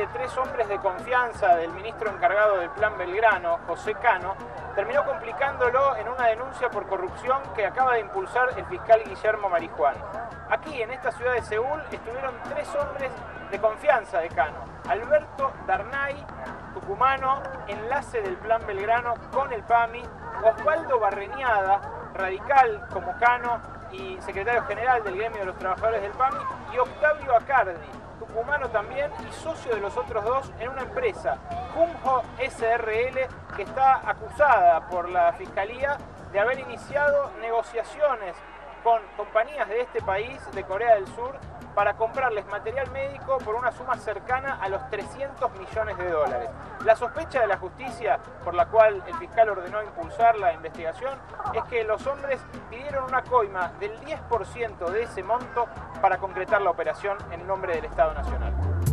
3 hombres de confianza del ministro encargado del Plan Belgrano, José Cano, terminó complicándolo en una denuncia por corrupción que acaba de impulsar el fiscal Guillermo Marijuán. Aquí, en esta ciudad de Seúl, estuvieron 3 hombres de confianza de Cano. Alberto Darnay, tucumano, enlace del Plan Belgrano con el PAMI, Osvaldo Barreñada, radical como Cano y secretario general del gremio de los trabajadores del PAMI, y Octavio Acardi, tucumano también y socio de los otros 2 en una empresa, Kumho SRL, que está acusada por la Fiscalía de haber iniciado negociaciones con compañías de este país, de Corea del Sur, para comprarles material médico por una suma cercana a los 300 millones de dólares. La sospecha de la justicia, por la cual el fiscal ordenó impulsar la investigación, es que los hombres pidieron una coima del 10% de ese monto para concretar la operación en nombre del Estado Nacional.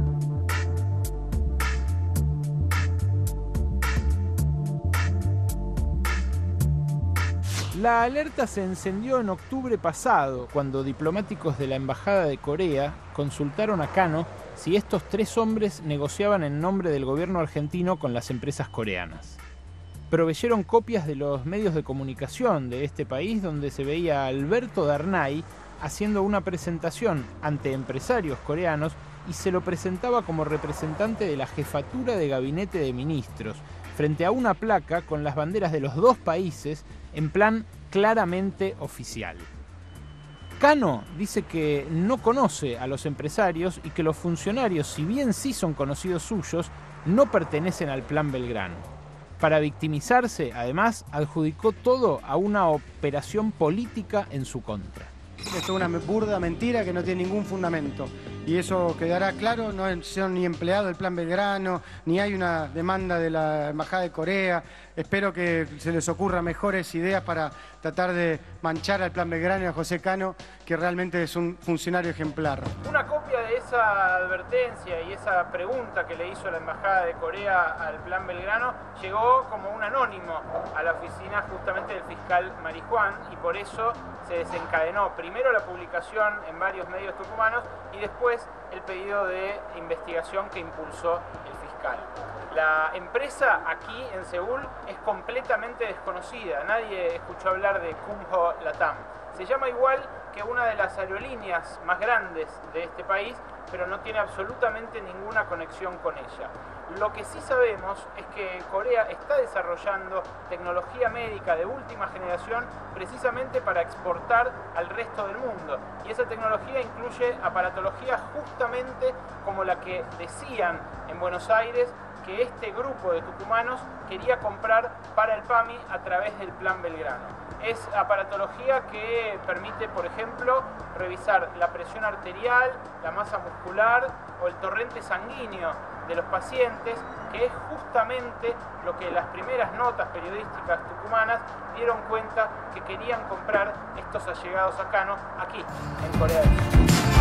La alerta se encendió en octubre pasado, cuando diplomáticos de la Embajada de Corea consultaron a Cano si estos 3 hombres negociaban en nombre del gobierno argentino con las empresas coreanas. Proveyeron copias de los medios de comunicación de este país, donde se veía a Alberto Darnay haciendo una presentación ante empresarios coreanos y se lo presentaba como representante de la jefatura de gabinete de ministros, frente a una placa con las banderas de los 2 países en plan claramente oficial. Cano dice que no conoce a los empresarios y que los funcionarios, si bien sí son conocidos suyos, no pertenecen al Plan Belgrano. Para victimizarse, además, adjudicó todo a una operación política en su contra. Esto es una burda mentira que no tiene ningún fundamento. Y eso quedará claro, no son ni empleados del Plan Belgrano, ni hay una demanda de la Embajada de Corea. Espero que se les ocurran mejores ideas para tratar de manchar al Plan Belgrano y a José Cano, que realmente es un funcionario ejemplar. Una copia de esa advertencia y esa pregunta que le hizo la Embajada de Corea al Plan Belgrano llegó como un anónimo a la oficina justamente del fiscal Marijuán, y por eso se desencadenó primero la publicación en varios medios tucumanos y después el pedido de investigación que impulsó el fiscal. La empresa aquí en Seúl es completamente desconocida, nadie escuchó hablar de Kumho Latam. Se llama igual que una de las aerolíneas más grandes de este país, pero no tiene absolutamente ninguna conexión con ella. Lo que sí sabemos es que Corea está desarrollando tecnología médica de última generación precisamente para exportar al resto del mundo. Y esa tecnología incluye aparatología justamente como la que decían en Buenos Aires que este grupo de tucumanos quería comprar para el PAMI a través del Plan Belgrano. Es aparatología que permite, por ejemplo, revisar la presión arterial, la masa muscular o el torrente sanguíneo de los pacientes, que es justamente lo que las primeras notas periodísticas tucumanas dieron cuenta que querían comprar estos allegados a Cano aquí, en Corea del Sur.